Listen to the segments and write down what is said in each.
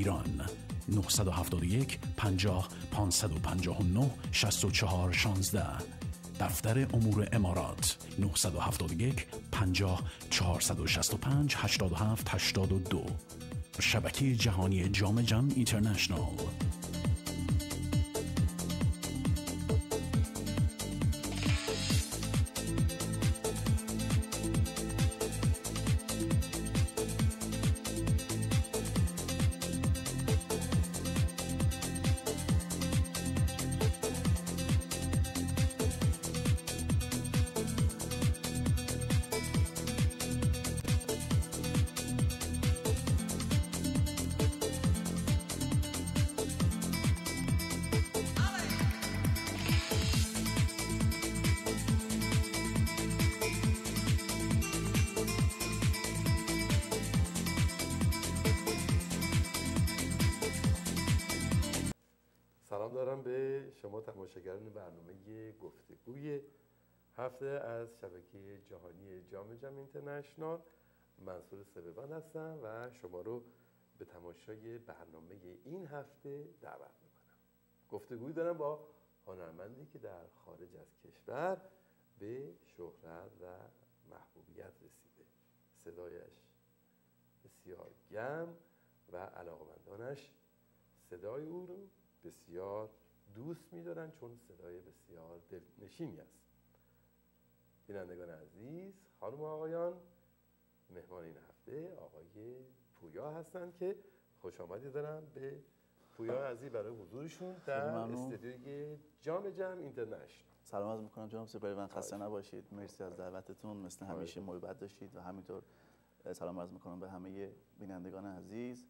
ایران 971 50 559 64 16. دفتر امور امارات 971 50 465 87 82. شبکه جهانی جام جم اینترنشنال. سلام دارم به شما تماشاگران برنامه گفتگوی هفته از شبکه جهانی جام جم اینترنشنال. منصور سببان هستم و شما رو به تماشای برنامه این هفته دعوت میکنم. گفتگوی دارم با هنرمندی که در خارج از کشور به شهرت و محبوبیت رسیده. صدایش بسیار گرم و علاقمندانش صدای او رو بسیار دوست می‌دارن چون صدای بسیار دلنشینی است. بینندگان عزیز، خانم و آقایان، مهمان این هفته آقای پویا هستند که خوش آمدید دارم به پویا عزیز برای حضورشون در استودیوی جام جم اینترنشنال. سلام عرض می‌کنم جناب سپهری، خسته نباشید. مرسی از دعوتتون، مثل همیشه محبت داشتید و همینطور سلام عرض می‌کنم به همه بینندگان عزیز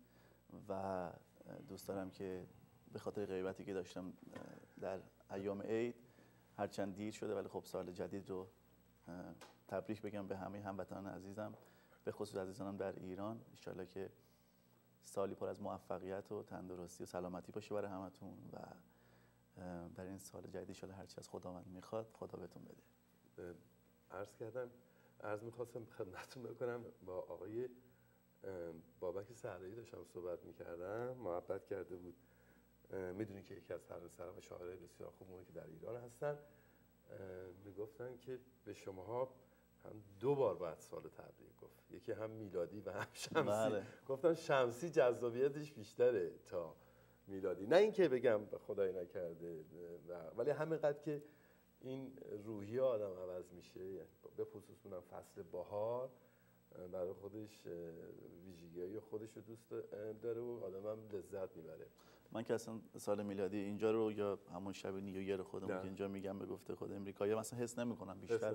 و دوست دارم که به خاطر غیبتی که داشتم در ایام عید، هرچند دیر شده ولی خب سال جدید رو تبریک بگم به همه هموطنان عزیزم، به خصوص عزیزانم در ایران. ان شاءالله که سالی پر از موفقیت و تندرستی و سلامتی باشه برای همتون و در این سال جدید ان شاءالله هر چی از خداوند میخواد خدا بهتون بده. عرض میخواستم خدمتتون بکنم، با آقای بابک صحرایی داشتم صحبت میکردم، محبت کرده بود. میدونی که یکی از فرانسه و شاعرای بسیار خوبمون که در ایران هستن میگفتن که به شماها هم دو بار باید سال تبریک گفت، یکی هم میلادی و هم شمسی. بله. گفتن شمسی جذابیتش بیشتره تا میلادی، نه اینکه بگم خدای نکرده ولی همینقدر که این روحیه آدم عوض میشه، به خصوص اونم فصل بهار برای خودش ویژگی‌های خودش رو دوست داره و آدم هم لذت میبره. من که اصلا سال میلادی اینجا رو یا همون شب نیویر خودمون که اینجا میگم به گفته خود امریکایی مثلا حس نمی‌کنم، بیشتر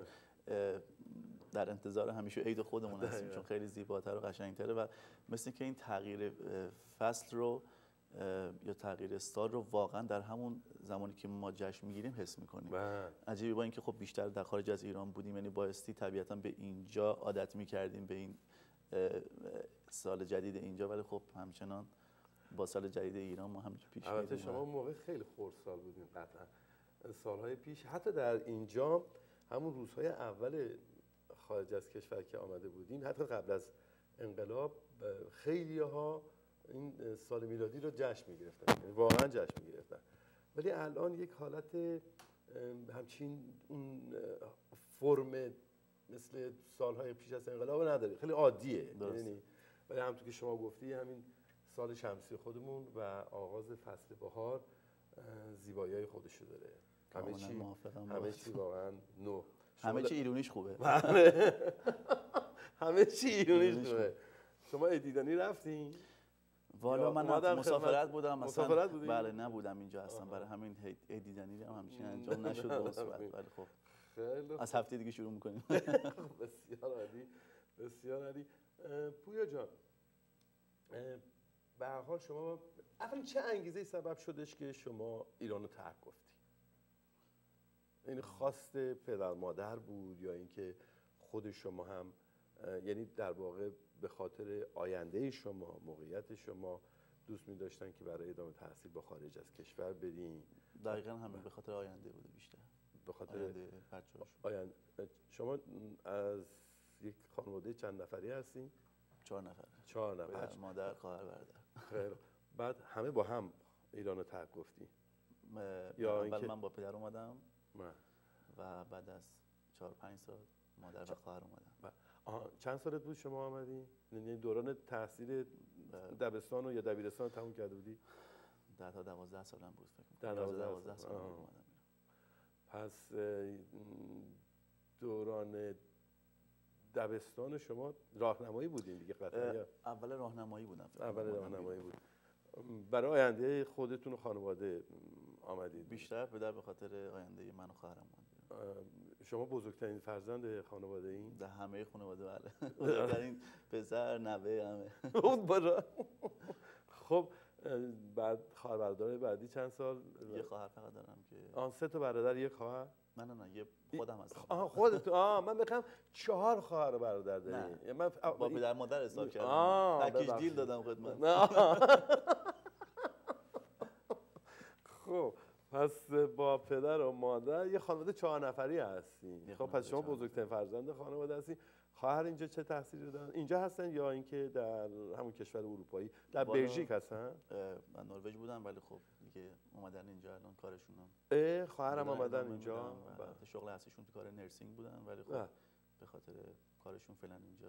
در انتظار همیشه عید خودمون هستیم چون خیلی زیباتر و قشنگتره و مثل که این تغییر فصل رو یا تغییر سال رو واقعا در همون زمانی که ما جشن میگیریم حس میکنیم. عجیبه با اینکه خب بیشتر در خارج از ایران بودیم، یعنی بایستی طبیعتا به اینجا عادت میکردیم به این سال جدید اینجا، ولی خب همچنان با سال جدید ایران ما همینجا پیش میریم. البته شما موقع خیلی خردسال بودیم قطعا. سالهای پیش حتی در اینجا همون روزهای اول خارج از کشور که آمده بودیم، حتی قبل از انقلاب، خیلی‌ها این سال میلادی رو جشن می‌گرفتن، یعنی واقعا جشن می‌گرفتن. ولی الان یک حالت همچین اون فرم مثل سالهای پیش از انقلاب نداره، خیلی عادیه. یعنی ولی همونطور که شما گفتی همین سال شمسی خودمون و آغاز فصل بهار زیبایی‌های خودشو داره. همه چی واقعا نو، همه چی ایرونیش خوبه. همه چی ایرونیش خوبه. شما دیدنی رفتین؟ والا من مسافرت بودم مثلا. مسافرت بودی؟ بله نبودم اینجا اصلا، برای همین دیدنی هم همچین انجام نشد به صورت. ولی خب از هفته دیگه شروع می‌کنیم. بسیار عالی، بسیار عالی. پویا جان، به هر حال شما اولا چه انگیزه‌ای سبب شدش که شما ایرانو ترک گفتی؟ این خواست پدر مادر بود یا اینکه خود شما هم، یعنی در واقع به خاطر آینده شما، موقعیت شما دوست می داشتن که برای ادامه تحصیل با خارج از کشور برین؟ دقیقاً همین به خاطر آینده بوده بیشتر. به خاطر آینده بچه‌هاشون. شما از یک خانواده چند نفری هستین؟ 4 نفر. 4 نفر. مادر، خواهر، برادر. خیلی بعد همه با هم ایران رو ترک گفتی؟ یا اول من با پدر اومدم نه. و بعد از 4-5 سال مادر و خواهر اومدم. چند سالت بود شما آمدی؟ یعنی دوران تحصیل دبستان یا دبیرستان رو تموم کرده بودی؟ 10 تا 12 سالم بود فکر کنم. 12 سال اومدم. پس دوران دبستان شما راهنمایی بودین دیگه قطعا؟ اول راهنمایی بودم. اول راهنمایی بود. برای آینده خودتون و خانواده آمدید؟ بیشتر پدر به خاطر آینده من و خواهرم اومد. شما بزرگترین فرزند خانواده این؟ در همه خانواده بله. بزرگترین پسر، نوه همه. خب بعد خواهر برادر بعدی چند سال؟ یه خواهر فقط دارم که 3 تا برادر یک خواهر؟ نه یه خودم هستم. خودت؟ من بگم 4 خواهر برادر داری؟ من با پدر مادر حساب کردم. پکیج دیل دادم خدمت. خب پس با پدر و مادر یه خانواده 4 نفری هستی. خب پس شما بزرگترین فرزند خانواده هستی. خواهر اینجا چه تحصیلی دارن؟ اینجا هستن یا اینکه در همون کشور اروپایی در بلژیک هستن؟ من نروژ بودم ولی خب دیگه اومدن اینجا الان کارشونم. خواهرم اومدن اینجا. شغل اصلیشون تو کار نرسینگ بودن ولی خب به خاطر کارشون فعلا اینجا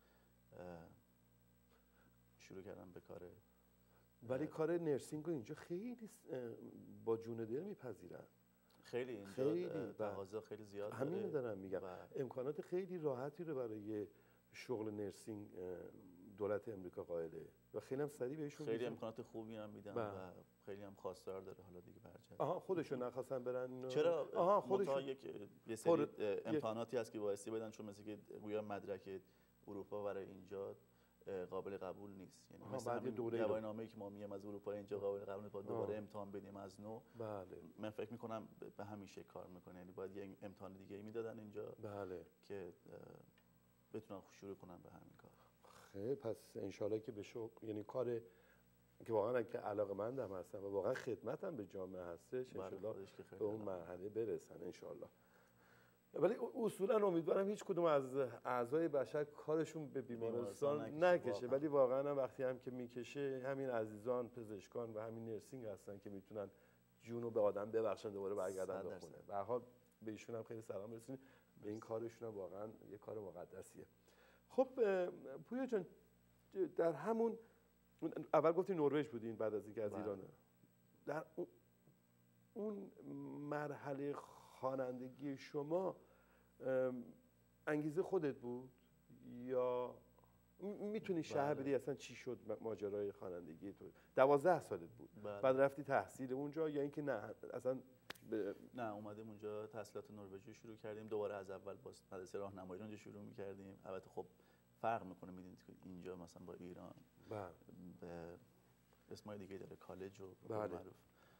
شروع کردم به کار. ولی کار نرسینگ رو اینجا خیلی با جون دل میپذیرن. خیلی اینجا تقاضا خیلی زیاد داره. همین دارم میگم. امکانات خیلی راحتی رو برای شغل نرسینگ دولت امریکا قائله و خیلی هم سریع بهشون خیلی امکانات خوبی هم میدن و خیلی هم خواستار داره. حالا دیگه برجه خودشون نخواستن برن؟ چرا؟ خودشون یه سری امتحاناتی هست که بایستی بدن، چون مثل که گویا مدرک اروپا برای اینجا قابل قبول نیست. یعنی مثلا گواهینامه‌ای که ما میگیم از اروپا اینجا قابل قبول نیست، باید دوباره امتحان بدیم از نو. بله. من فکر می‌کنم به همیشه کار می‌کنه. یعنی باید یه امتحان دیگه میدادن اینجا. بله. که بتونن شروع کنن به همین کار. خیلی پس ان شاءالله که به یعنی کار که واقعا که علاقه‌مندم هستم و واقعا خدمتم به جامعه هستش، ان شاءالله به اون مرحله برسن ان شاءالله. ولی اصولا امیدوارم هیچ کدوم از اعضای بشر کارشون به بیمارستان نکشه، ولی واقعا وقتی هم که میکشه همین عزیزان پزشکان و همین نرسینگ هستن که میتونن جونو به آدم ببخشن دوباره برگردن به خونه. به هر حال به ایشون هم خیلی سلام برسونید، به این کارشون هم واقعا یه کار مقدسیه. خب پویا جان، در همون اول گفتی نروژ بودین بعد از اینکه از ایران، در اون مرحله خوانندگی شما انگیزه خودت بود یا میتونی شرح بدی اصلا چی شد ماجرای خوانندگی تو؟ 12 سالت بود. بعد رفتی تحصیل اونجا یا اینکه نه اصلا نه اومدیم اونجا تحصیلات نروژی شروع کردیم، دوباره از اول با مدرسه راهنمایی اونجا شروع می‌کردیم. البته خب فرق میکنه، میدونید که اینجا مثلا با ایران به اسمای دیگه داره، کالج و معروف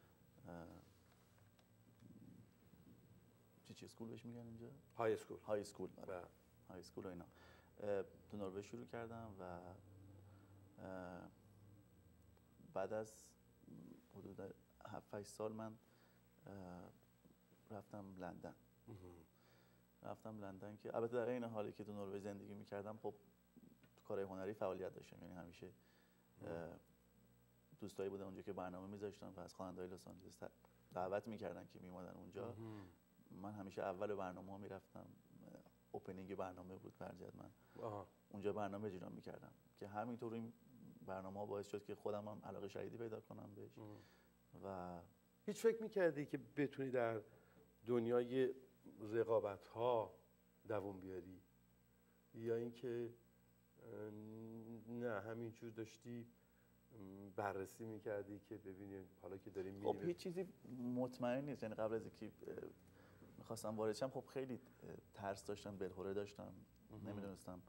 چی اسکول بهش میگن اینجا؟ های اسکول. های اسکول و اینا. تو نروژ شروع کردم و بعد از حدود 7-8 سال من رفتم لندن که البته در این حالی که تو نروژ زندگی میکردم خب تو کارهای هنری فعالیت داشتم. یعنی همیشه دوستایی بودن اونجا که برنامه میذاشتن و از خواننده‌های لس آنجلس دعوت میکردن که میومدن اونجا. من همیشه اول برنامه‌ها میرفتم، اوپنینگ برنامه بود برجت من اونجا برنامه اجرا میکردم که همینطور این برنامه‌ها باعث شد که خودم هم علاقه شدیدی پیدا کنم بهش. و هیچ فکر میکردی که بتونی در دنیای رقابت‌ها دوام بیاری یا اینکه نه همینجور داشتی بررسی میکردی که ببینی حالا که داریم خب هیچ چیزی مطمئن نیست. یعنی قبل از اینکه میخواستم وارد شم خب خیلی ترس داشتم، دلهره داشتم، نمیدونستم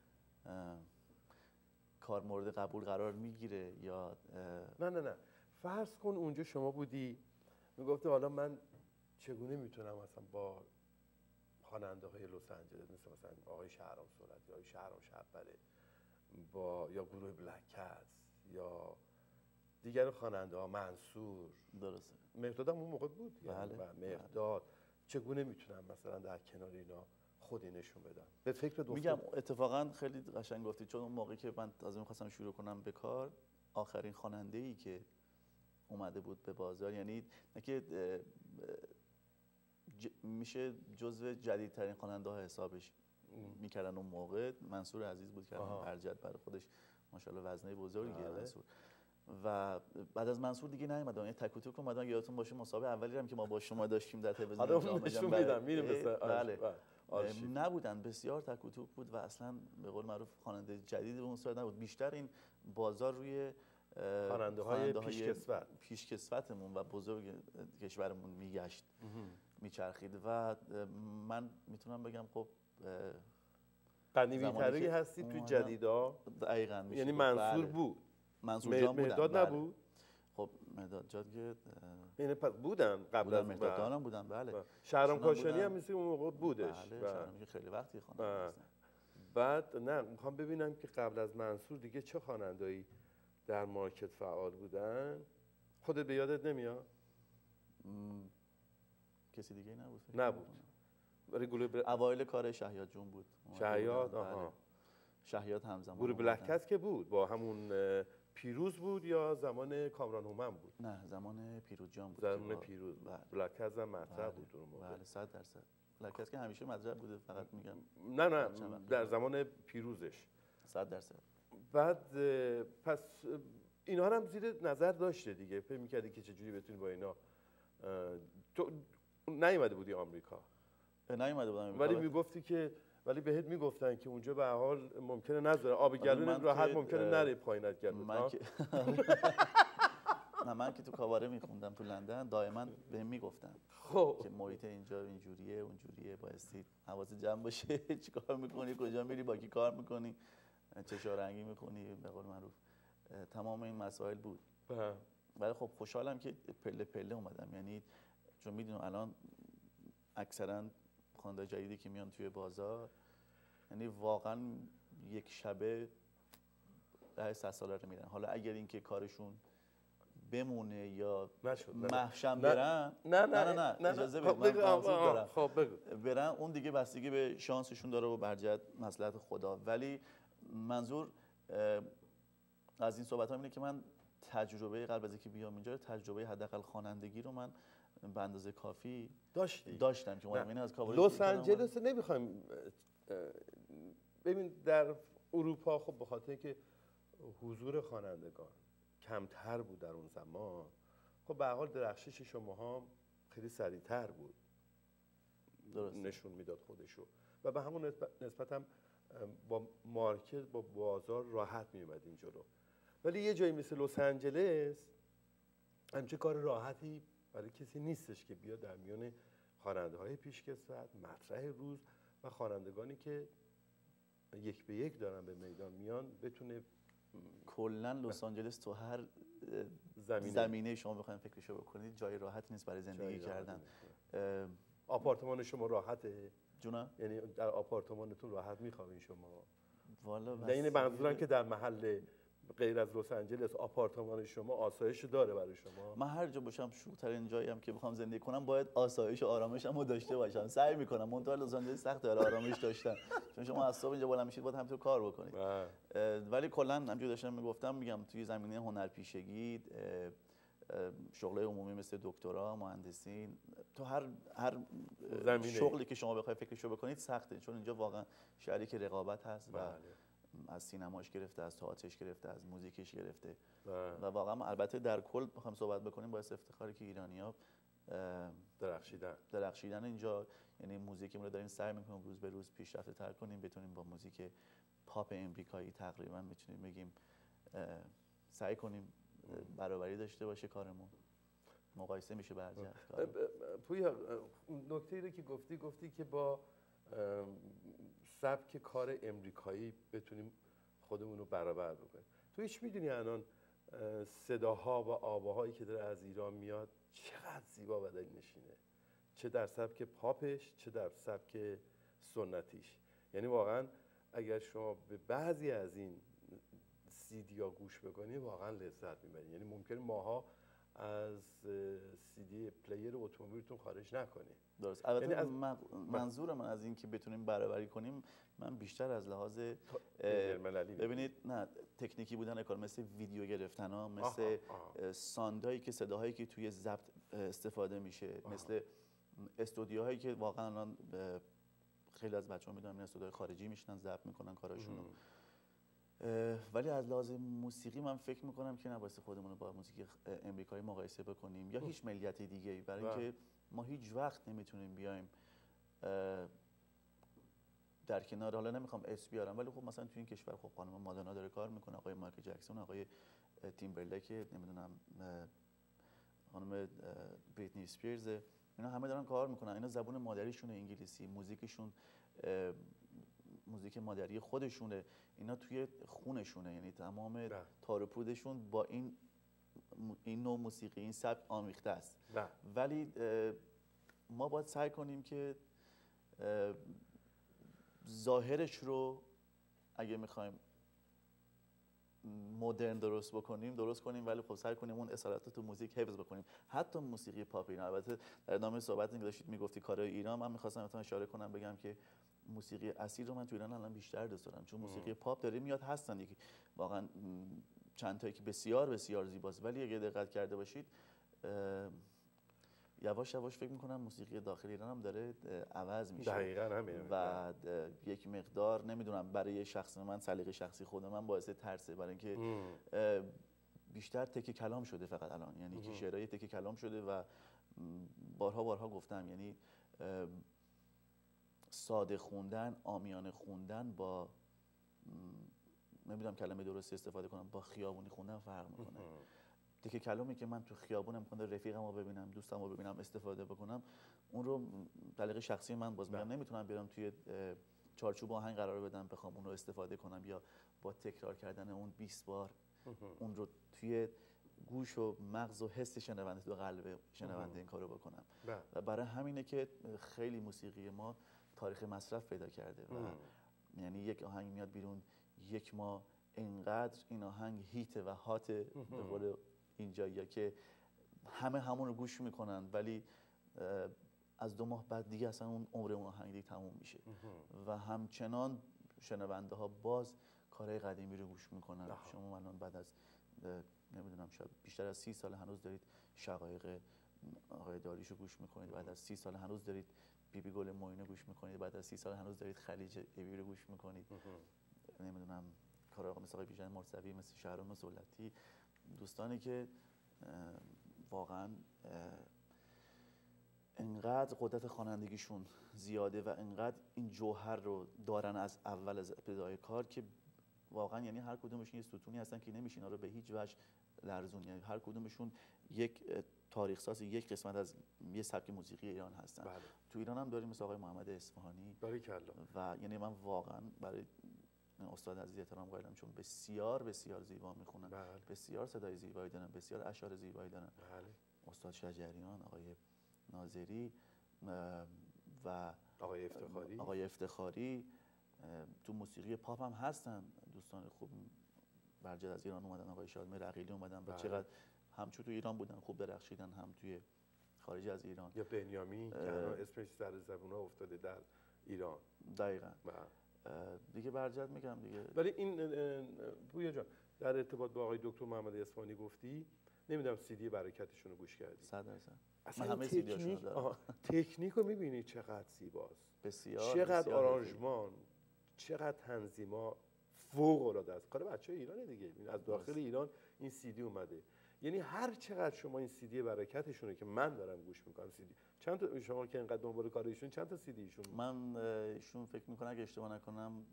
کار مورد قبول قرار میگیره یا نه فرض کن اونجا شما بودی میگفتی حالا من چگونه میتونم مثلا با خواننده‌های لس آنجلس مثلا آقای شهرام صورت یا آقای شهرام شب‌بره با یا گروه بلک کتس یا دیگر خواننده‌ها منصور، درسته مهرداد هم اون موقع بود بله. و مهرداد چگونه میتونم مثلا در کنار اینا خودی نشون بدم؟ به فکر میگم اتفاقا خیلی قشنگ گفتی، چون اون موقعی که من تازه می‌خواستم شروع کنم به کار آخرین خواننده‌ای که اومده بود به بازار، یعنی نه که میشه جزو جدیدترین خواننده ها حسابش میکردن اون موقع. منصور عزیز بود که برجت برای خودش ماشاءالله وزنه بزرگیه منصور. و بعد از منصور دیگه نیومدن، یعنی تک و توک اومدن. یادتون باشه مسابقه اولی هم که ما با شما داشتیم در تلویزیون جام جهانی بله نبودن، بسیار تک و توک بود و اصلا به قول معروف خواننده جدید اون صورت نبود. بیشتر این بازار روی خواننده های پیشکسوتمون و بزرگ کشورمون میگشت، میچرخید و من میتونم بگم خب قدیمی‌تری هستی توی جدیدا. دقیقاً یعنی منصور بود، منصور جان بودن. مهداد نبود؟ خب مهداد جان که یعنی پس بودن قبل از مهداد جان بودن بله. شهرام کاشانی هم مثل اون موقع بودش. بله شهرام خیلی وقتی خواننده هستن. بعد نه میخوام ببینم که قبل از منصور دیگه چه خواننده‌ای در مارکت فعال بودن؟ خودت به یادت نمیاد؟ کسی دیگه نبود؟ نبود. اوایل کار شهیاد جون بود. شهیاد آها. شهیاد همزمان. گروه بلک‌کس که بود با همون پیروز بود یا زمان کامران هومن بود؟ نه زمان پیروز جان بود. زمان پیروز. بلک‌کس هم مطرح بود اون موقع. بله 100%. بلک‌کس که همیشه مطرح بوده، فقط میگم نه در زمان پیروزش 100%. بعد پس اینا هم زیر نظر داشته دیگه، فکر می‌کردی که چجوری بتونی با اینا. تو نیومده بودی آمریکا؟ نیومده بودم، ولی میگفتی که بهت میگفتن که اونجا به هر حال ممکنه نذاره آب گلون راحت ممکنه نره پایین از گلون. من که تو کاواره میخوندم تو لندن دائما بهم میگفتن که محیط اینجا اینجوریه اونجوریه، بایستی حواست جمع باشه چیکار میکنی، کجا میری، با کی کار میکنی، چه رنگی میکنی، به قول معروف تمام این مسائل بود. ولی خب خوشحالم که پله پله اومدم، یعنی چون میدونم الان اکثرا خواننده جدیدی که میان توی بازار یعنی واقعا یک شبه 100 ساله رو میرن. حالا اگر اینکه کارشون بمونه یا محشم برن نه اجازه بدید من دارم. خب بگو. برن اون دیگه بستگی به شانسشون داره و برجت مصلحت خدا. ولی منظور از این صحبت ها اینه که من تجربه قبل از اینکه بیام اینجا تجربه حداقل خوانندگی رو من به اندازه کافی داشتم که اومدم. این از کابل لس آنجلس نمیخوایم ببین در اروپا خب به خاطر که حضور خوانندگان کمتر بود در اون زمان، خب به هر حال درخشش شماها خیلی سریعتر بود. درست نشون میداد خودشو و به همون نسبت هم با مارکت با بازار راحت میومدیم جلو. ولی یه جایی مثل لس آنجلس همچه کار راحتی برای کسی نیستش که بیا در میان خواننده‌های پیشکسوت، مطرح روز و خوانندگانی که یک به یک دارن به میدان میان بتونه. کلا لس آنجلس تو هر زمینه شما بخواید فکرشو بکنید جای راحتی نیست برای زندگی کردن. آپارتمان شما راحته؟ جونا؟ یعنی در آپارتمانتون راحت میخوابین شما؟ والا این منظورم که در محل غیر از لس آنجلس آپارتمان شما آسایش داره برای شما؟ من هر جا باشم شوخ‌ترین جایی هم که بخوام زندگی کنم باید آسایش و آرامشمو داشته باشم. سعی میکنم منتها لس آنجلس سخته آرامش داشتن، چون شما از صبح اینجا بالا میشید باید همینطور کار بکنید. ولی کلا همونجوری داشتم میگم توی زمینه هنرپیشگی، شغل عمومی مثل دکترا، مهندسی، تو هر شغلی که شما بخواید فکرشو بکنید سخته، چون اینجا واقعا شهری که رقابت هست و از سینماش گرفته، از تئاترش گرفته، از موزیکش گرفته و واقعا البته در کل بخوام صحبت بکنیم باعث افتخاری که ایرانی‌ها درخشیدن اینجا. یعنی موزیکمون رو داریم سعی می‌کنیم روز به روز پیشرفته‌تر کنیم، بتونیم با موزیک پاپ امریکایی تقریبا میتونیم بگیم سعی کنیم برابری داشته باشه کارمون، مقایسه میشه برجت. پویا نکته‌ای رو که گفتی که با سبک کار امریکایی بتونیم خودمون رو برابر بکنیم. تو هیچ میدونی الان صداها و آواهایی که داره از ایران میاد چقدر زیبا و دلنشینه، چه در سبک پاپش چه در سبک سنتیش. یعنی واقعا اگر شما به بعضی از این سیدیا گوش بکنی واقعا لذت میبرید. یعنی ممکن ماها از CD پلیر اتومبیلتون خارج نکنید. درست. البته یعنی از منظور من از این که بتونیم برابری کنیم، من بیشتر از لحاظ ببینید نه تکنیکی بودن کار، مثل ویدیو گرفتن ها، مثل ساندایی که صداهایی که توی ضبط استفاده میشه، مثل استودیوهایی که واقعا الان خیلی از بچه‌ها میدونن استودیوهای خارجی میشنن ضبط میکنن کاراشونو. ولی از لحاظ موسیقی من فکر میکنم که نباید خودمون رو با موسیقی امریکایی مقایسه بکنیم یا هیچ ملیت دیگه‌ای، برای اینکه ما هیچ وقت نمیتونیم بیایم در کنار، حالا نمیخوام اسم بیارم ولی خب مثلا توی این کشور خب خانم مادونا داره کار میکنه، آقای مایکل جکسون، آقای تیمبرلک، نمیدونم خانم بریتنی اسپیرز، اینا همه دارن کار میکنن. اینا زبون مادریشونه انگلیسی، موزیکشون موزیک مادری خودشونه، اینا توی خونشونه، یعنی تمام تار و پودشون با این نوع موسیقی، این سبک آمیخته است. ولی ما باید سعی کنیم که ظاهرش رو اگه میخوایم مدرن درست کنیم، ولی خب سعی کنیم اون اصالت تو موزیک حفظ بکنیم. حتی موسیقی پاپ ایران، البته در ادامه صحبت که داشتید میگفتی کارهای ایران، من میخواستم بهتون اشاره کنم بگم که موسیقی اصیل رو من تو ایران الان بیشتر دوست دارم، چون موسیقی پاپ داره میاد، هستن دیگه واقعا چند تایی که بسیار بسیار زیباست، ولی اگه دقت کرده باشید یواش یواش فکر میکنم موسیقی داخل ایران هم داره عوض میشه. دقیقاً همین. و یک مقدار نمیدونم، برای شخص من، سلیقه شخصی خود من باعث ترسه، برای اینکه بیشتر تکه کلام شده فقط الان، یعنی که شعرهای تکه کلام شده و بارها گفتم، یعنی ساده خوندن، عامیانه خوندن با نمیدونم کلمه درستی استفاده کنم، با خیابونی خوندن فرق میکنه. تکه کلامی که من تو خیابونم میخوام رفیقمو ببینم، دوستمو ببینم، استفاده بکنم، اون رو طریق شخصی من باز میگم نمیتونم بیارم توی چارچوب آهنگ قرار بدم بخوام اون رو استفاده کنم، یا با تکرار کردن اون 20 بار اون رو توی گوش و مغز و حس شنونده، تو قلب شنونده این کارو بکنم. و برای همینه که خیلی موسیقی ما تاریخ مصرف پیدا کرده و یعنی یک آهنگ میاد بیرون یک ماه، اینقدر این آهنگ هیت و هات به قول اینجا که همه همون رو گوش میکنن، ولی از 2 ماه بعد دیگه اصلا اون عمر اون آهنگ دیگه تموم میشه و همچنان شنونده ها باز کارهای قدیمی رو گوش میکنن. شما الان بعد از نمیدونم شاید بیشتر از 30 سال هنوز دارید شقایق آقای داریوش رو گوش میکنید، بعد از 30 سال هنوز دارید بیبی گل معینه گوش میکنید، بعد از 30 سال هنوز دارید خلیج ابی رو گوش میکنید، نمیدونم کار آقا مثل آقای بیژن مرتضوی، مثل شهرام سولتی، دوستانی که واقعا انقدر قدرت خوانندگیشون زیاده و انقدر این جوهر رو دارن از اول، از ابتدای کار، که واقعا یعنی هر کدومشون یه ستونی هستن که نمیشه اینا رو به هیچ وجه لرزون، یعنی هر کدومشون یک تاریخ ساز، یک قسمت از یه سبک موسیقی ایران هستن. تو ایران هم داریم مثل آقای محمد اصفهانی و یعنی من واقعا برای استاد عزیز احترام قائلم، چون بسیار بسیار زیبا میخونن، بسیار صدای زیبایی دارن، بسیار اشعار زیبایی دارن. استاد شجریان، آقای ناظری و آقای افتخاری تو موسیقی پاپ هم هستن. دوستان خوب برجت از ایران اومدن، آقای شادمهر عقیلی اومدن و چقدر همچون تو ایران بودن خوب درخشیدن، هم توی خارج از ایران. یا بنیامین که اسمش سر زبونا افتاده در ایران. دقیقاً. دیگه برجت میگم دیگه. ولی این پویا جان در ارتباط با آقای دکتر محمد اصفهانی گفتی، نمیدونم CD برکتشون رو گوش کردی؟ 100%. من همه CD‌هاشون دارم. تکنیک رو میبینی چقدر زیباست، بسیار چقدر آرانژمان، چقدر تنظیما فوق العاده است. کار بچه‌های ایرانه دیگه، از داخل ایران این CD اومده. یعنی هر چقدر شما این CD برکتشونه که من دارم گوش میکنم، CD چند تا شما که اینقدر دنبال کار ایشون، چند تا CD ایشون؟ من ایشون فکر میکنم اگه اشتباه نکنم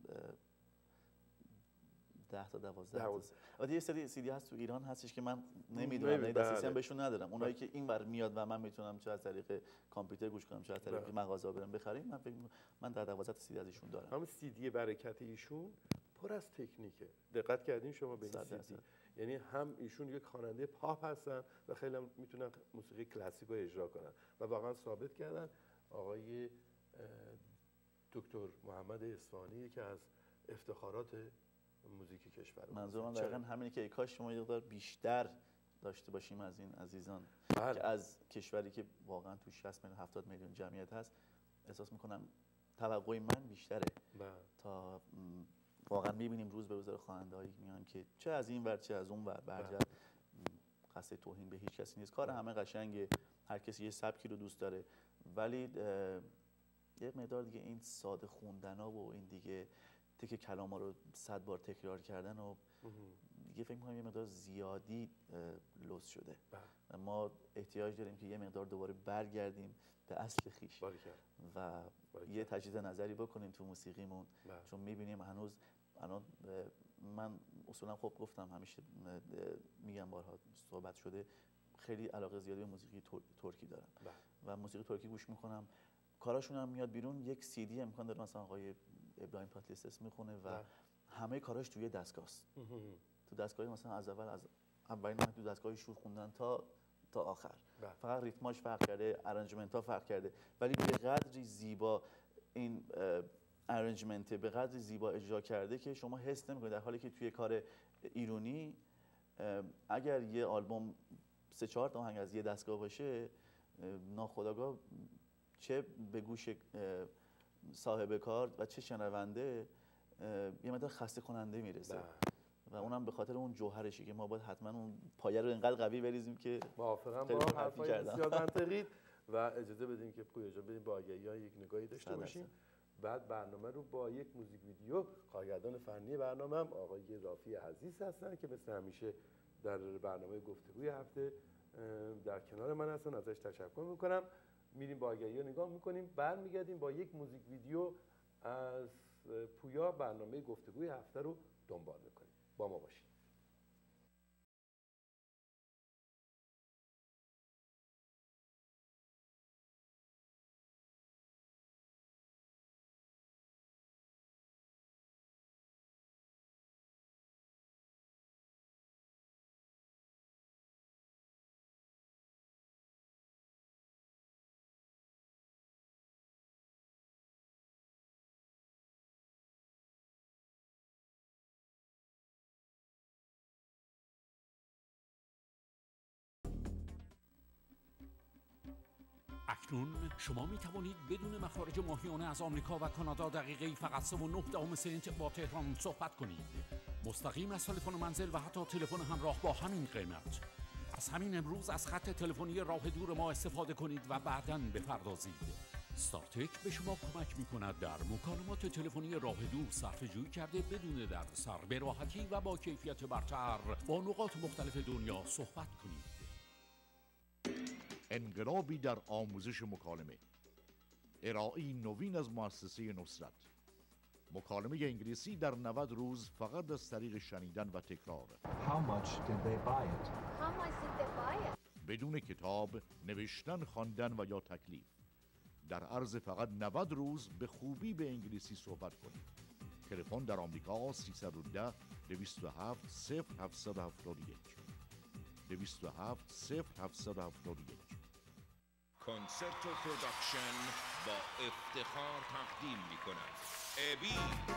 10 تا 12. البته یه سری CD هست تو ایران هستش که من نمیدونم، نه دسترسی هم بهشون ندارم. اونایی که اینور میاد و من میتونم چه از طریق کامپیوتر گوش کنم، چه از طریق مغازه برم بخریم، من فکر من 10 12 تا CD از ایشون دارم. همون CD برکت ایشون پر از تکنیکه. دقت کردین شما به این CD؟ یعنی هم ایشون یک خواننده پاپ هستن و خیلی هم میتونن موسیقی کلاسیک رو اجرا کنن و واقعا ثابت کردن. آقای دکتر محمد اصفهانی که از افتخارات موزیک کشور. منظور من دقیقاً همینه که کاش شما یه مقدار بیشتر داشته باشیم از این عزیزان بله. که از کشوری که واقعا تو 60 میلیون 70 میلیون جمعیت هست، احساس میکنم توقع من بیشتره تا واقعا میبینیم روز به روز خواننده‌هایی میان که چه از این ور چه از اون ور برجر. قصد توهین به هیچ کسی نیست، کار همه قشنگه، هر کسی یه سبکی رو دوست داره، ولی یه مقدار دیگه این ساده خوندنا و این دیگه تک کلاما رو 100 بار تکرار کردن و دیگه فکر می‌کنم یه مقدار زیادی لوس شده. ما احتیاج داریم که یه مقدار دوباره برگردیم به اصل خویش و یه تجدید نظری بکنیم تو موسیقیمون، چون می‌بینیم هنوز الان من اصولا خب گفتم همیشه میگم بارها صحبت شده، خیلی علاقه زیادی به موسیقی ترکی دارم و موسیقی ترکی گوش میکنم، کاراشون هم میاد بیرون، یک سی دی امکان داره مثلا آقای ابراهیم تاتلیسس میخونه و همه کاراش توی دستگاه است. تو دستگاهی مثلا از اولین تو دستگاهی شور خوندن تا آخر، فقط ریتماش فرق کرده، ارنجمنت ها فرق کرده، ولی به قدری زیبا این ارنجمنت به قدری زیبا اجرا کرده که شما حس نمی‌کنید، در حالی که توی کار ایرانی اگر یه آلبوم 3-4 تا آهنگ از یه دستگاه باشه، ناخودآگاه چه به گوش صاحب کار و چه شنونده یه مقدار خسته کننده میرسه و اونم به خاطر اون جوهرشه که ما باید حتما اون پایه رو اینقدر قوی بریزیم که موافقم با حرفای بسیار منطقی و اجازه بدیم که پویا جان بدیم با آگهی‌ها یک نگاهی داشته باشیم. بعد برنامه رو با یک موزیک ویدیو، کارگردان فنی برنامه هم آقای رافی عزیز هستن که مثل همیشه در برنامه گفتگوی هفته در کنار من هستن، ازش تشکر میکنم. میریم با آگهی‌ها نگاه میکنیم، برمیگردیم با یک موزیک ویدیو از پویا برنامه گفتگوی هفته رو دنبال میکنیم. با ما باشید. اکنون شما می توانید بدون مخارج ماهیانه از آمریکا و کانادا دقیقه فقط 3.9 سنت با تهران صحبت کنید، مستقیم از تلفن منزل و حتی تلفن همراه با همین قیمت. از همین امروز از خط تلفنی راه دور ما استفاده کنید و بعداً بپردازید. ستارتک به شما کمک می کند در مکالمات تلفنی راه دور صرفه جویی کرده بدون دردسر، به راحتی و با کیفیت برتر با نقاط مختلف دنیا صحبت کنید. انقلابی در آموزش مکالمه، ارائه‌ای نوین از مؤسسه نصرت. مکالمه انگلیسی در 90 روز فقط از طریق شنیدن و تکرار. How much did they buy it? How much did they buy it? بدون کتاب، نوشتن، خواندن و یا تکلیف. در عرض فقط 90 روز به خوبی به انگلیسی صحبت کنید. تلفن در آمریکا 310 207 0771 207 0771. کنسرتو پروداکشن با افتخار تقدیم می‌کند ابی.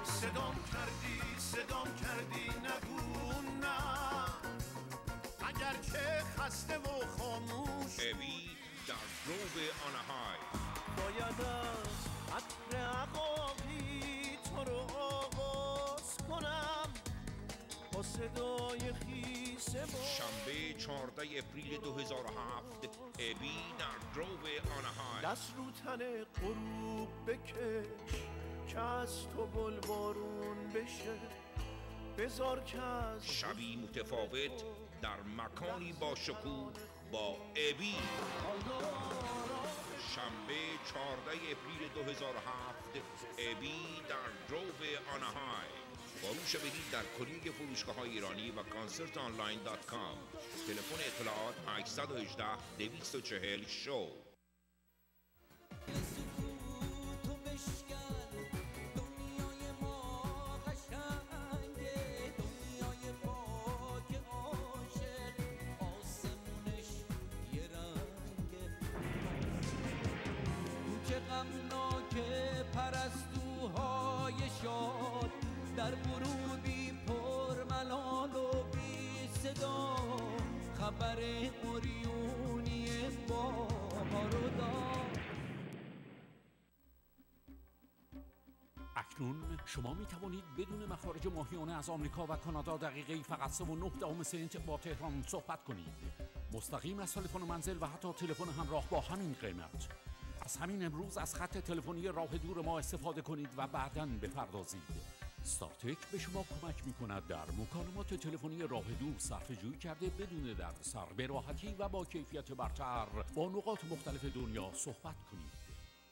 صدام کردی نگو نه، اگر که خسته و خاموش. ابی در گروو آناهای. باید از عطر عقاقی تو رو آغاز کنم با صدای خیسه. شنبه 14 اپریل 2007 ابی در گروو آناهای. دست رو تن غروب بکش که از تو گل بارون بشه، بذار که از شبی متفاوت در مکانی با شکوه با ابی. شنبه 14 اپریل 2007 ابی در گروو آناهای. فروش بلیط در کلیه فروشگاه‌های ایرانی و concertonline.com. تلفن اطلاعات 818 240 شو. پرستوهای شاد در غروبی پر ملال و بی صدا، خبر اوریونی بابا رو داد. اکنون شما می توانید بدون مخارج ماهیانه از آمریکا و کانادا دقیقه‌ای فقط 3.9 سنت با تهران صحبت کنید. مستقیم از تلفن منزل و حتی تلفن همراه با همین قیمت. از همین امروز از خط تلفنی راه دور ما استفاده کنید و بعداً بپردازید. ستارتک به شما کمک می کند در مکالمات تلفنی راه دور صرفه جویی کرده بدون دردسر، به راحتی و با کیفیت برتر با نقاط مختلف دنیا صحبت کنید.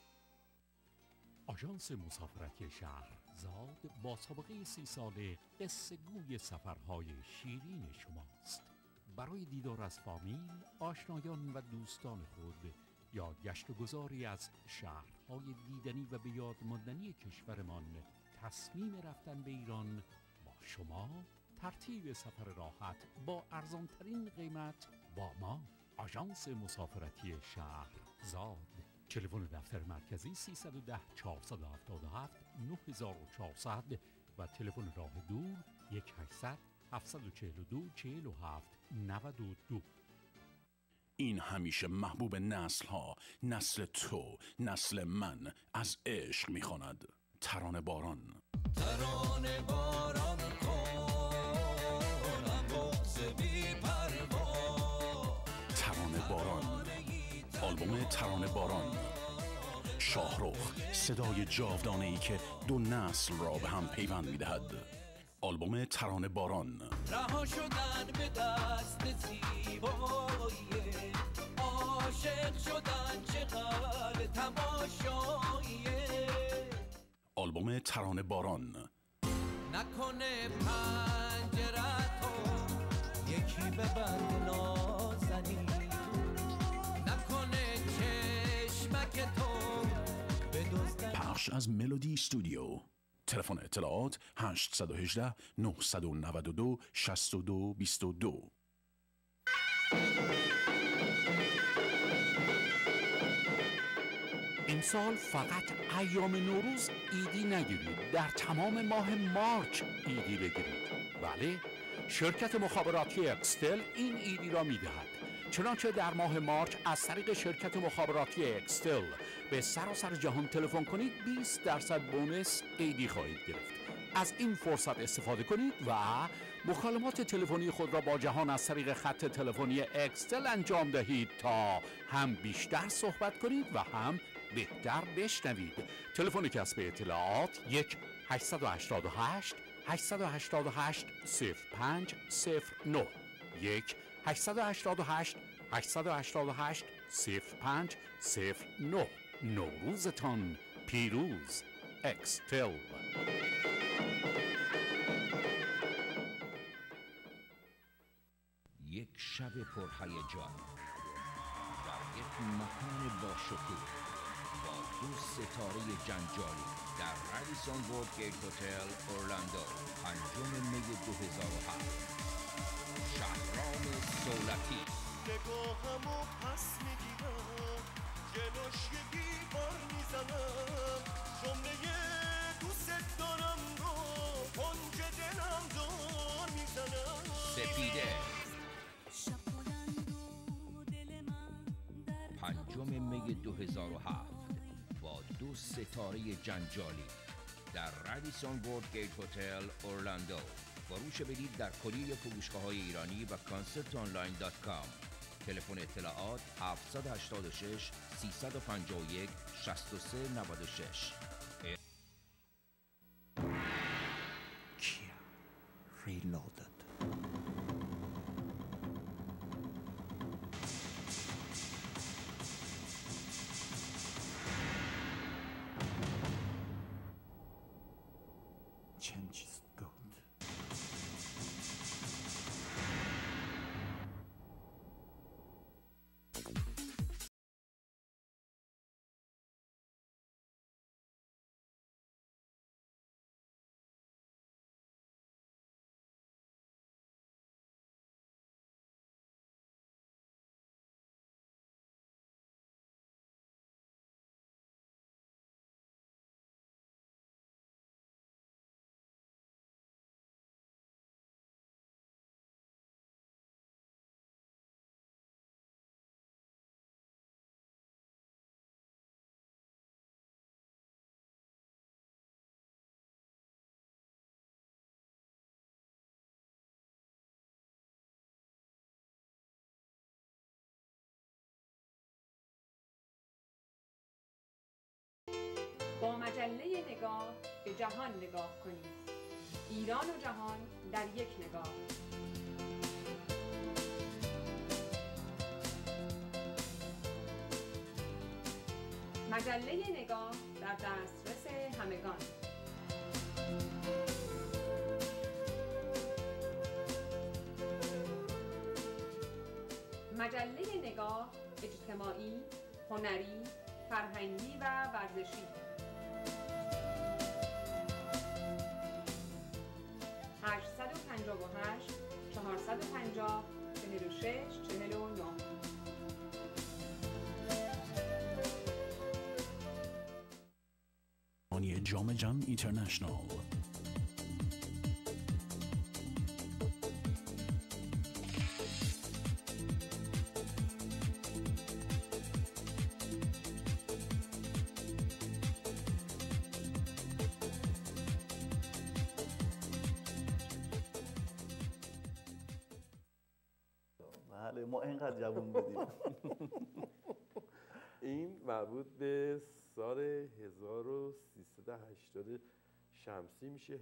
آژانس مسافرتی شهرزاد با سابقه 30 ساله قصه گوی سفرهای شیرین شماست. برای دیدار از فامیل، آشنایان و دوستان خود یا گشت و گذاری از شهرهای دیدنی و به یاد ماندنی کشورمان، تصمیم رفتن به ایران با شما، ترتیب سفر راحت با ارزانترین قیمت با ما. آژانس مسافرتی شهرزاد. تلفن دفتر مرکزی 310 477 9400 و تلفن راه دور 1800 742 47 92. این همیشه محبوب نسل ها، نسل تو، نسل من از عشق میخواند. ترانه باران. ترانه باران کنم بغض بی پروا. ترانه باران، آلبوم ترانه باران. شاهرخ، صدای جاودانه‌ای که دو نسل را به هم پیوند می‌دهد. آلبوم ترانه باران. رها شدن به دست زیبایی، عاشق شدن چقدر تماشاییه. آلبوم ترانه باران. نکنه پنجره‌تو یکی ببند نازنین، نکنه چشمک تو بدزدن. پخش از ملودی استودیو. تلفن اطلاعات 818 992 62 22. امسال فقط ایام نوروز ایدی نگیرید، در تمام ماه مارچ ایدی بگیرید. بله، شرکت مخابراتی اکستل این ایدی را میدهد. چنانچه در ماه مارچ از طریق شرکت مخابراتی اکستل به سراسر جهان تلفن کنید 20% بونس ایدی خواهید گرفت. از این فرصت استفاده کنید و مکالمات تلفنی خود را با جهان از طریق خط تلفنی اکستل انجام دهید تا هم بیشتر صحبت کنید و هم بهتر بشنوید. تلفن کسب اطلاعات 1-888 888 0509 1-888 888 0509. نوروزتان پیروز. اکستل. یک شب پرهیجان در یک مکان با شکوه با 2 ستاره جنجالی در رادیسون ورد گیت هتل اورلاندو 5 می 2007. شهرام سولتی. نگاهمو پس میگیرم، جلوش یه دیوار میزنم، جمله دوست دارم رو کنج دلم دار میزنم. سپیده. 5 می 2007 با 2 ستاره جنجالی در رادیسون ورد گیت هتل اورلاندو. فروش بلیط در کلیه فروشگاه‌های ایرانی و concertonline.com. تلفن اطلاعات 786 351 63 96. Kia Reloaded. Changes good. مجله نگاه به جهان نگاه کنید. ایران و جهان در یک نگاه. مجله نگاه در دسترس همگان. مجله نگاه اجتماعی، هنری، فرهنگی و ورزشی. 858 450 46 49. جام جم اینترنشنال. بله ما اینقدر جوون بودیم. این مربوط به سال 1380 شمسی میشه،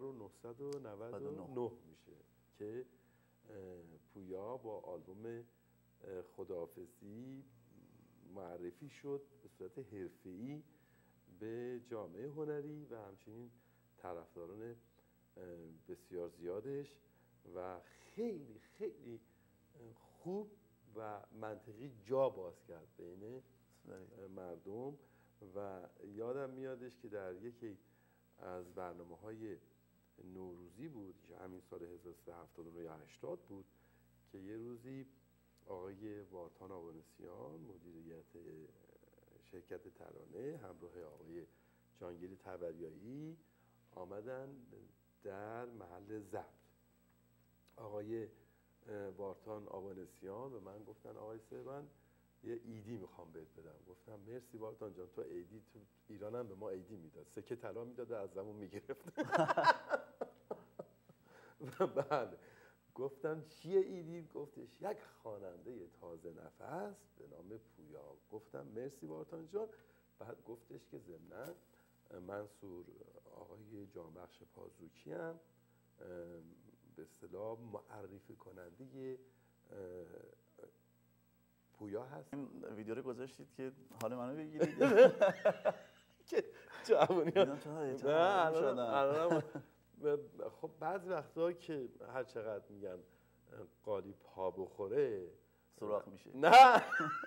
1999 میشه که پویا با آلبوم خداحافظی معرفی شد به صورت حرفه‌ای به جامعه هنری و همچنین طرفداران بسیار زیادش و خیلی خیلی خوب و منطقی جا باز کرد بین مردم. و یادم میادش که در یکی از برنامه‌های نوروزی بود که همین سال 1379 یا 80 بود که یه روزی آقای وارتان آوانسیان مدیریت شرکت ترانه همراه آقای جانگیری تبریایی آمدن در محل ضبط. آقای وارتان آوانسیان به من گفتن آقای سربن یه ایدی میخوام بهت بدم. گفتم مرسی وارتان جان، تو ایدی تو ایران هم به ما ایدی میداد، سکه طلا میداد و از زمون میگرفت. بله گفتم چیه ایدی؟ گفتش یک خواننده تازه نفس به نام پویا. گفتم مرسی وارتان جان. بعد گفتش که ضمناً منصور آقای جانبخش پازوکی هم به اصطلاح معرفی کننده پویا هست. این ویدیو رو گذاشتید که حال منو بگیرید که جوونی ها خب بعضی وقتا که هر چقدر میگن قالی پا بخوره سوراخ میشه. نه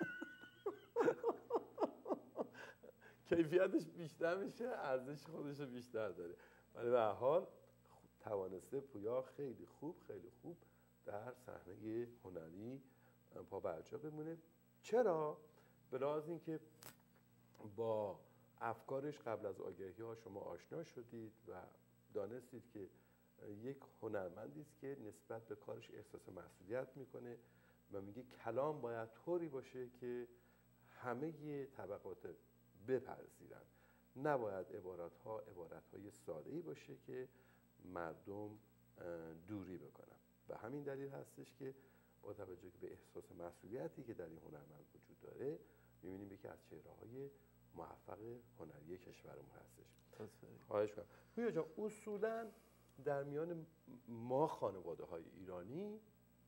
کیفیتش بیشتر میشه، ارزش خودش رو بیشتر داره. ولی به هر حال توانسته پویا خیلی خوب در صحنه هنری پا برجا بمونه. چرا؟ به لحاظ اینکه با افکارش قبل از آگهی ها شما آشنا شدید و دانستید که یک هنرمندی است که نسبت به کارش احساس مسئولیت میکنه و میگه کلام باید طوری باشه که همه طبقات بپذیرن، نباید عبارت‌های ساده‌ای باشه که مردم دوری بکنن. و همین دلیل هستش که با توجه به احساس مسئولیتی که در این هنرمند وجود داره می‌بینیم یکی از چهره‌های موفق هنری کشورمون هستش. خواهش می‌کنم. پویا جان اصولاً در میان ما خانواده‌های ایرانی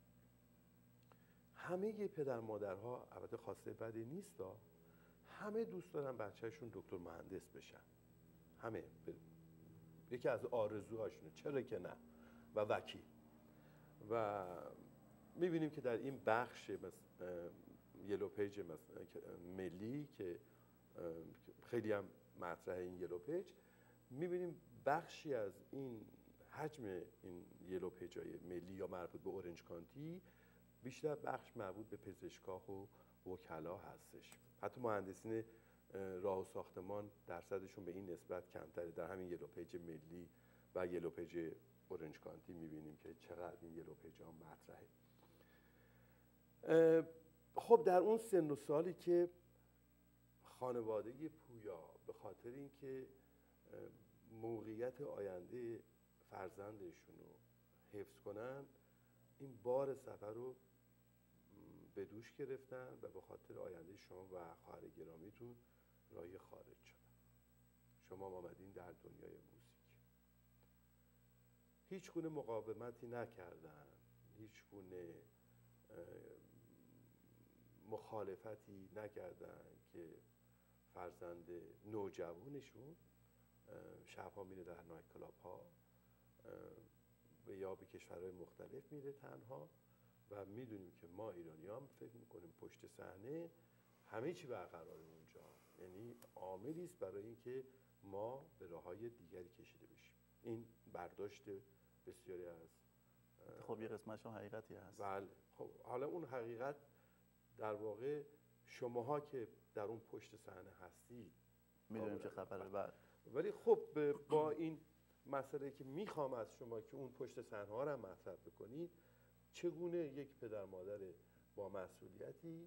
همه پدر مادرها، البته خواسته بدی نیست، همه دوست دارن بچه‌شون دکتر مهندس بشن. همه یکی از آرزوهاشونه، چرا که نه، و وکیل. و می‌بینیم که در این بخش یلو پیج ملی که خیلی هم مطرح این یلو پیج، می‌بینیم بخشی از این حجم این یلو پیج‌های ملی یا مربوط به اورنج کانتی بیشتر بخش مربوط به پزشک‌ها و وکلا هستش. حتی مهندسین راه و ساختمان درصدشون به این نسبت کمتره. در همین یلو پیج ملی و یلو پیج اورنج کانتی می‌بینیم که چقدر این یلو پیج‌ها مطرحه. خب در اون سن و سالی که خانواده پویا به خاطر اینکه موقعیت آینده فرزندشون رو حفظ کنن این بار سفر رو به دوش گرفتن و به خاطر آینده شما و خواهر گرامیتون راهی خارج شدن. شما آمدین در دنیای موزیک. هیچ گونه مقاومتی نکردن، هیچ گونه مخالفتی نکردن که فرزند نوجوانشون شبها میره در نایت کلاب ها یا به کشورهای مختلف میره تنها. و میدونیم که ما ایرانی هم فکر میکنیم پشت صحنه همه چی برقراره اونجا، یعنی عاملی است برای اینکه ما به راههای دیگری کشیده بشیم. این برداشت بسیاری از خب یه قسمتش هم حقیقتی هست. بله. خب حالا اون حقیقت در واقع شماها که در اون پشت صحنه هستید میدونیم چه خبره. بله. ولی خب با این مسئله که میخوام از شما که اون پشت صحنه ها رو مطرح بکنید، چگونه یک پدر مادر با مسئولیتی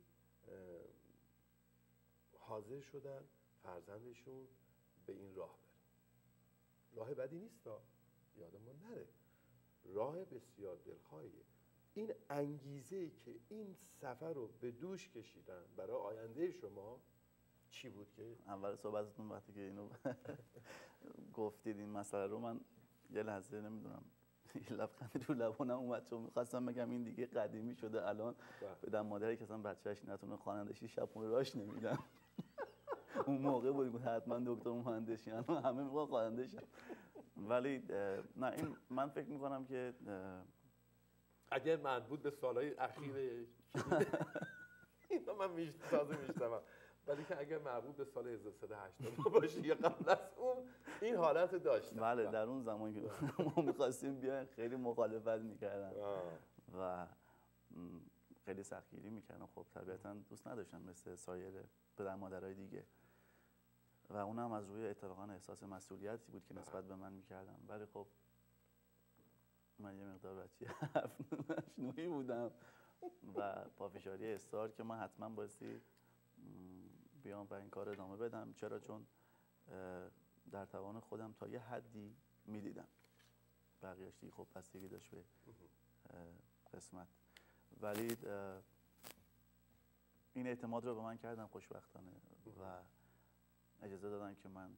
حاضر شدن فرزندشون به این راه بره؟ راه بدی نیست، یادمون نره، راه بسیار دلخواهیه. این انگیزه‌ای که این سفر رو به دوش کشیدن برای آینده شما چی بود؟ که اول صحبتتون وقتی که اینو گفتید این مسئله رو، من یه لحظه نمیدونم یه لبخندی تو لبونم اومد، چون می‌خواستم بگم این دیگه قدیمی شده الان. بدن مادری که اصلا بچه‌اش نتونه خوانندگی شبونه راش نمیدن. اون موقع بود حتما دکتر مهندسی، الان همه میگن خواننده شن. ولی نه، این من فکر می‌کنم که اگر مربوط به سالهای اخیر اینا من تازه میشنوم، ولی که اگر مربوط به سال 1380 باشه یا قبل از اون، این حالت داشتن. بله، در اون زمان که ما می‌خواستیم بیایم خیلی مخالفت می‌کردن و خیلی سختگیری می‌کردن. خب طبیعتاً دوست نداشتم مثل سایر پدر مادرای دیگه، و اونم از روی اتفاقا احساس مسئولیتی بود که نسبت به من می‌کردن. ولی خب من یه مقدار بچه نوعی بودم و پافشاری اصرار که من حتما بایستی بیام و این کار ادامه بدم. چرا؟ چون در توان خودم تا یه حدی میدیدم، بقیه‌اش دیگه خب بستگی داشت به قسمت. ولی این اعتماد رو به من کردن خوشبختانه و اجازه دادن که من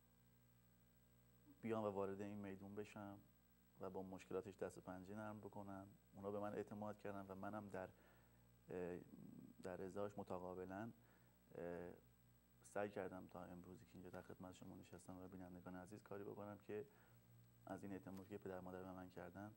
بیام و وارد این میدون بشم و با مشکلاتش دست و پنجه نرم بکنم. اونا به من اعتماد کردن و منم در ازاش متقابلا سعی کردم تا امروزی که اینجا در خدمت شما نشستم و بینندگان عزیز کاری بکنم که از این اعتمادی که پدر مادر به من کردن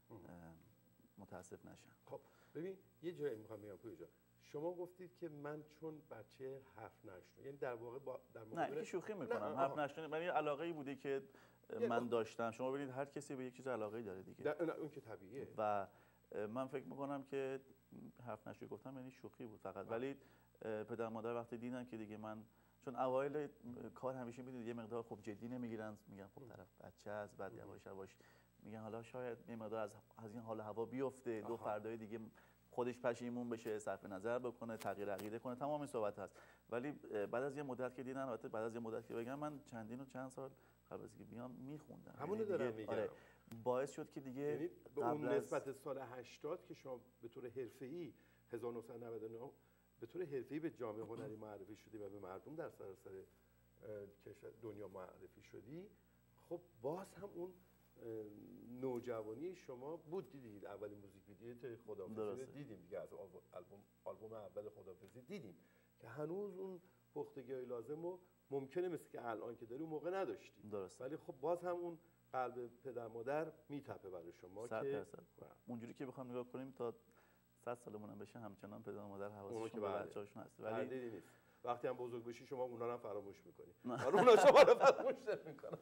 متاسف نشم. خب ببین، یه جایی میخوام بگم پویا جان، شما گفتید که من چون بچه حرف نشنو، یعنی در واقع در نه، این شوخی میکنم، حرف نشنو من یه علاقه‌ای بوده که من داشتم. شما ببینید هر کسی به یک چیز علاقه‌ای داره دیگه. نه اون که طبیعیه. و من فکر میکنم که حرف نشنو گفتم یعنی شوخی بود فقط. ولی پدر مادر وقتی دیدن که دیگه من، چون اوایل کار همیشه میدونید یه مقدار خب جدی نمیگیرن، میگن خب طرف بچه است، بعد یواش یواش میگن حالا شاید یه مقدار از این حال هوا بیفته، دو فردای دیگه خودش پشیمون بشه، صرف نظر بکنه، تغییر عقیده کنه، تمام این صحبت هست. ولی بعد از یه مدت که دیدن، البته بعد از یه مدت که بگم، من چند سال قبل از اینکه بیام میخوندم. همونو دارم میگم. آره، باعث شد که دیگه یعنی به اون نسبت سال 80 که شما به طور حرفه‌ای 1999 به طور حرفه‌ای به جامعه هنری معرفی شدی و به مردم در سراسر دنیا معرفی شدی، خب باز هم اون نوجوانی شما بود. دیدید اولین موزیک ویدیو خداحافظی دیدیم دیگه، از آلبوم اول خداحافظی دیدیم که هنوز اون پختگی لازم رو ممکنه مثل که الان که داری اون موقع نداشتی. درست. ولی خب باز هم اون قلب پدر مادر میتپه برای شما 100%. که اونجوری که بخوام نگاه کنیم تا 100 سالمون هم بشه همچنان پدر مادر حواسشون به بچه‌هاشون هست. ولی نیست. وقتی هم بزرگ بشی شما اونا رو هم فراموش می‌کنی. اونا شما رو فراموش نمی‌کنن.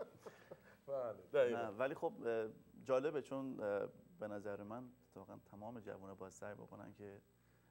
نه، ولی خب جالبه، چون به نظر من واقعا تمام جوونا باید سعی بکنن که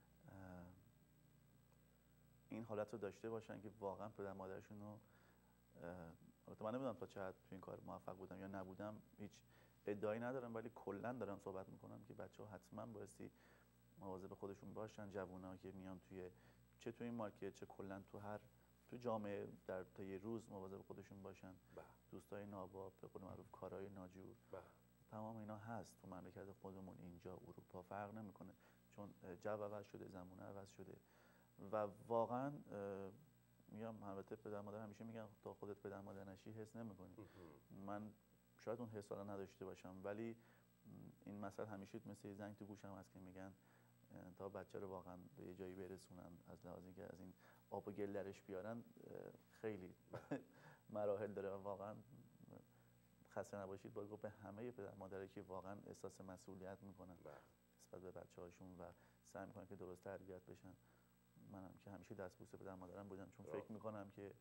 این حالت رو داشته باشن که واقعا پدر مادرشون رو، البته من نمیدونم تا چه حد تو این کار موفق بودم یا نبودم، هیچ ادعایی ندارم، ولی کلا دارم صحبت میکنم که بچه‌ها حتما بایستی مواظب خودشون باشن. جوونا که میان چه تو این مارکت، چه کلا تو جامعه در طی روز مواظب خودشون باشن. دوستای ناباب، به قول معروف کارهای ناجور، تمام اینا هست تو مملکت خودمون، اینجا اروپا فرق نمیکنه، چون جو عوض شده، زمانه عوض شده و واقعا میگم البته پدر مادر همیشه میگن تا خودت پدر مادر نشی حس نمی‌کنی. من شاید اون حس رو نداشته باشم، ولی این مسئله همیشه مثل یه زنگ تو گوشم هست که میگن تا بچه رو واقعا به یه جایی برسونن از لحاظ اینکه از این آب و گل درش بیارن خیلی مراحل داره. واقعا خسته نباشید باید گفت به همه پدر مادرایی که واقعا احساس مسئولیت میکنن نسبت به بچه‌هاشون و سعی میکنن که درست تربیت بشن. منم که همیشه دستبوس پدر مادرم بودم، چون فکر میکنم که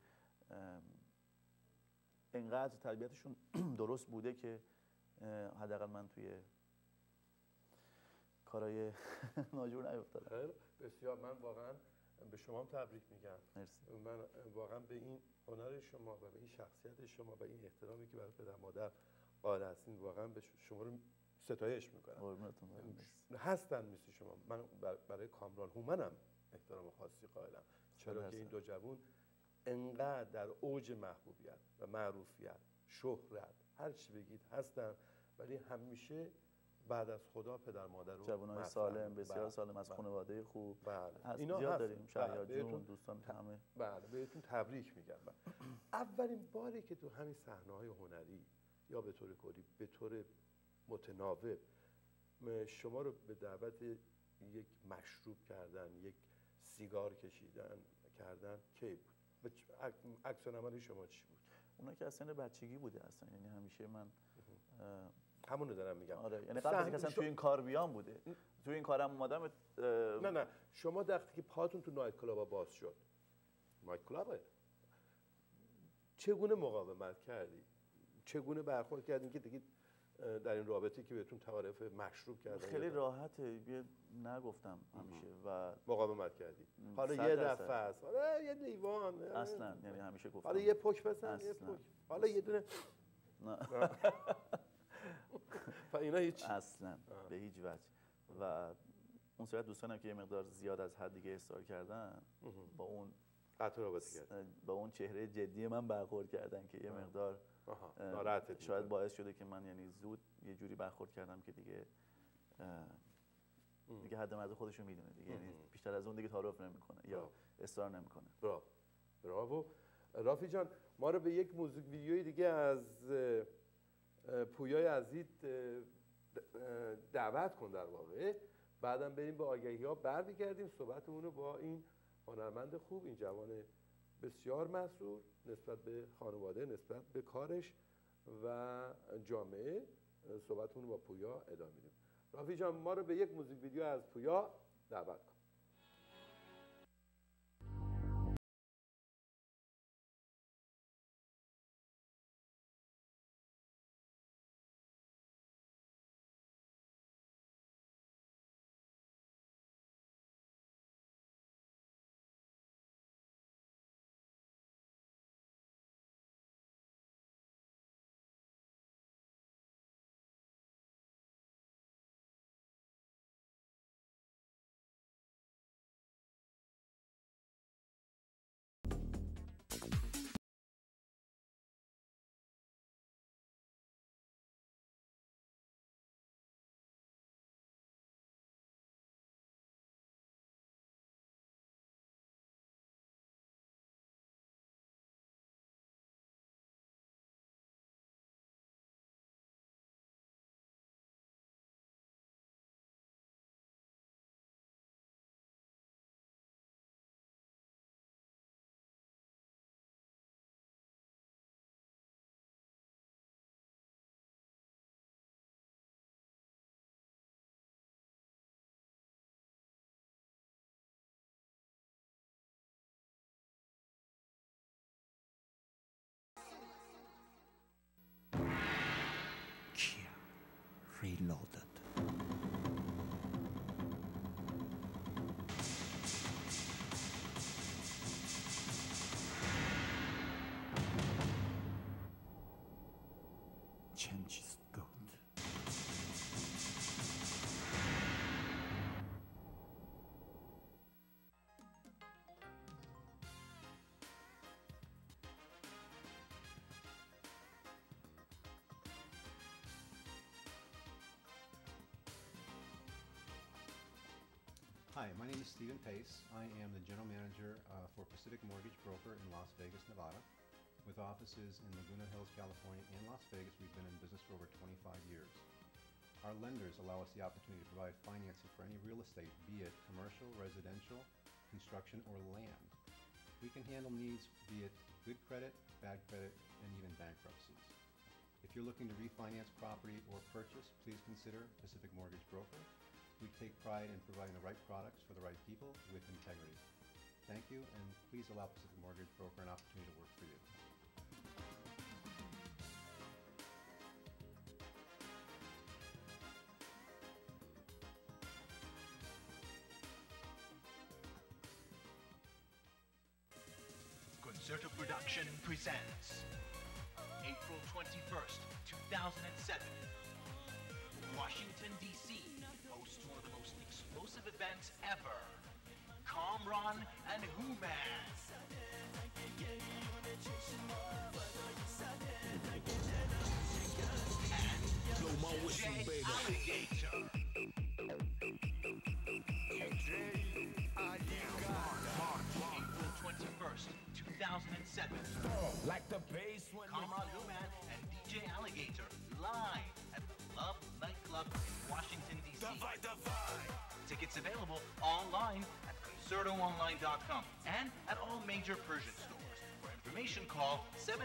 انقدر تربیتشون درست بوده که حداقل من توی کارهای ناجور نیفتادم. بسیار. من واقعا به شما تبریک میگم. مرسی. من واقعا به این هنر شما و به این شخصیت شما و این احترامی که برای پدر مادر قائل هستین واقعا به شما رو ستایش میکنم. قربونتون برم. هستن مثل شما. من برای کامران هومنم احترام خاصی قائلم، چرا که این دو جوون انقدر در اوج محبوبیت و معروفیت، شهرت، هر چی بگید هستن، ولی همیشه بعد از خدا پدر مادر رو جوانای سالم، بسیار سالم از خانواده خوب. اینا زیاد داریم، شهیاد جون، دوستان همه. بله، بهتون تبریک میگم. اولین باری که تو همین صحنه‌های هنری یا به طور کلی به طور متناوب شما رو به دعوت یک مشروب کردن، یک سیگار کردن کی بود؟ عکس العمل شما چی بود؟ اونا که از سن بچگی بوده اصلا، یعنی همیشه من همونو دارم میگم. آره، یعنی قبل از اینکه اصلا توی این کار بیام بوده. توی این کارم اومدم. نه شما وقتی که پاتون تو نایت کلاب باز شد، نایت کلابه، چگونه مقاومت کردی؟ چگونه برخورد کردین که دیگه در این رابطه که بهتون تعارف مشروب کردن؟ خیلی راحته، نگفتم همیشه و مقاومت کردی. حالا یه دفعه است، حالا یه لیوان، اصلا یعنی همیشه گفتم حالا یه پک بزن، یه پک، حالا یه دونه نه اینا هیچ اصلا به هیچ وجه. و اون صورت دوستانم که یه مقدار زیاد از حد دیگه اصرار کردن، با اون قطع رابطه کردن، با اون چهره جدی من برخورد کردن که یه مقدار شاید باعث شده که من یعنی زود یه جوری برخورد کردم که دیگه حد مرز خودشو میدونه دیگه، یعنی بیشتر از اون دیگه تعارف نمیکنه یا اصرار نمیکنه. براو. رافی جان، ما رو به یک موزیک ویدیوی دیگه از پویای عزیز دعوت کن در واقع، بعدم بریم به آگهی‌ها برمیگردیم صحبتمون رو با این هنرمند خوب، این جوان بسیار مسرور نسبت به خانواده، نسبت به کارش و جامعه، صحبتمون رو با پویا ادامه میدیم. رافی جان، ما رو به یک موزیک ویدیو از پویا دعوت کن. Hi, my name is Stephen Pace. I am the General Manager for Pacific Mortgage Broker in Las Vegas, Nevada. With offices in Laguna Hills, California and Las Vegas, we've been in business for over 25 years. Our lenders allow us the opportunity to provide financing for any real estate, be it commercial, residential, construction, or land. We can handle needs, be it good credit, bad credit, and even bankruptcies. If you're looking to refinance property or purchase, please consider Pacific Mortgage Broker. We take pride in providing the right products for the right people with integrity. Thank you, and please allow Pacific Mortgage Broker an opportunity to work for you. Concerto Production presents April 21st, 2007. Washington, D.C. hosts one of the most explosive events ever. Kamran and Hooman. And blow my whistle, baby. Alligator. April 21st, 2007. Like the bass when Kamran Hooman and DJ Alligator live at the Love Nightclub in Washington, D.C. Tickets available online at concertoonline.com and at all major Persian stores. For information, call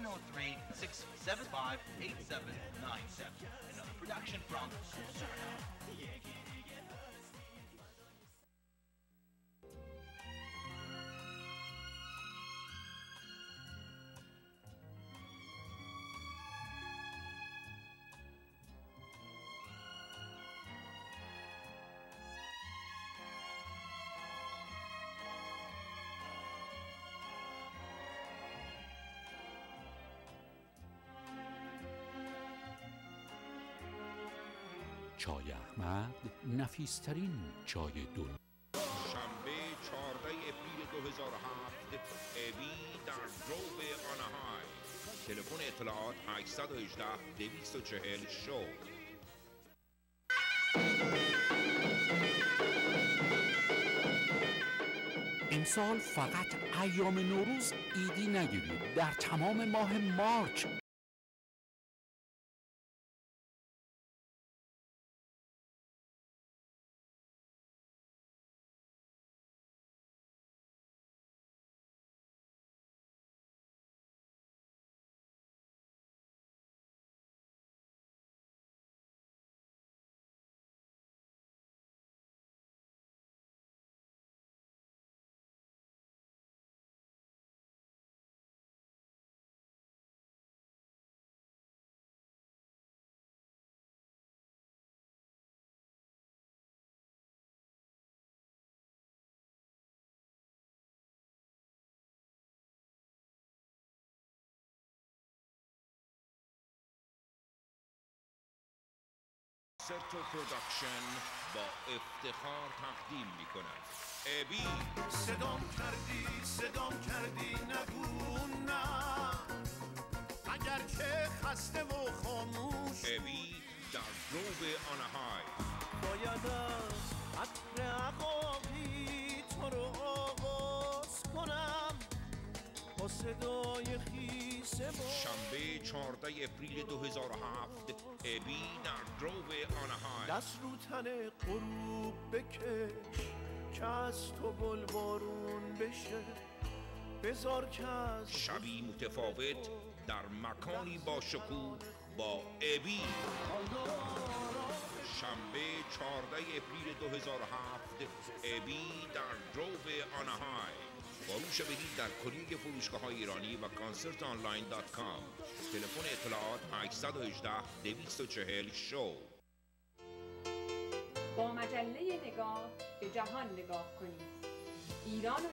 703-675-8797. Another production from Concerto. چای احمد نفیسترین چای دنیا. شنبه 14 اپریل 2007 ابی در گروو آناهای. تلفن اطلاعات 818-240 شو. این سال فقط ایام نوروز ایدی نگیرید. در تمام ماه مارچ کنسرتو پروداکشن با افتخار تقدیم می‌کند. ابی صدام کردی نگو نه، اگر که خسته و خاموش. ابی در گروو آناهای. باید از عطر عقابی تو رو آغاز کنم با صدای خیسه. شنبه 14 اپریل 2007 ابی در گروو آناهای. دست رو تن غروب بکش که از تو بلبارون بشه، بذار که از شبی متفاوت در مکانی با شکوه با ابی. شنبه 14 اپریل 2007 ابی در گروو آناهای. فروش بلیط در کلینگ فروشگاه‌های ایرانی و کنسرت آنلاین .com. تلفن اطلاعات 818-240 شو. با مجله نگاه به جهان نگاه کنید. ایران